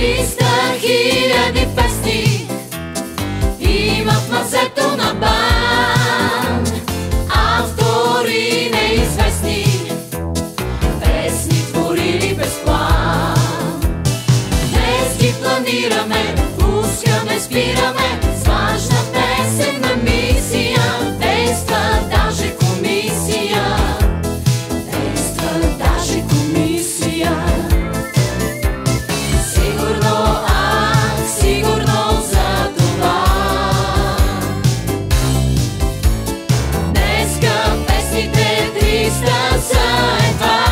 300 000 песни има в мазето на банд, автори неизвестни, песни творили без план. Днес ги планираме, пускаме, спираме с важна песенна мисия. Действа даже комисия, действа даже комисия. Сигурно за това днеска песните 300 са едва.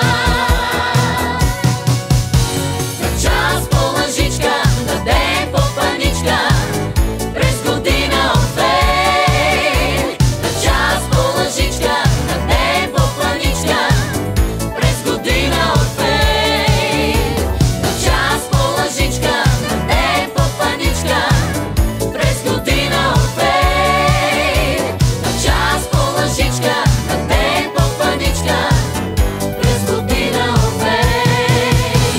На час по лъжичка, на ден по паничка, през година Орфей. На час по лъжичка, на ден по паничка, през година Орфей. На час по лъжичка, на ден по паничка, през година Орфей. На час по лъжичка, на ден по паничка, през година Орфей.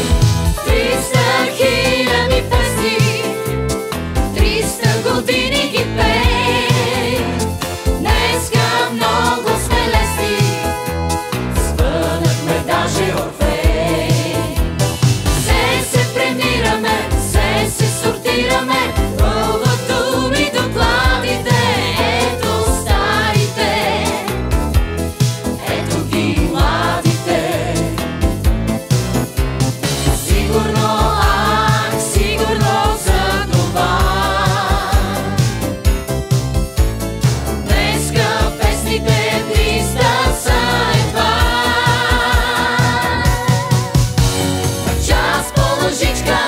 300 000 песни, 300 години ги пей. Днеска много сме лесни, спънахме даже Орфей. Все се премираме, все се сортираме, пълват думи докладите. Ето старите, ето ги младите. Сигурно за това днеска песните 300 са едва. На час по лъжичка,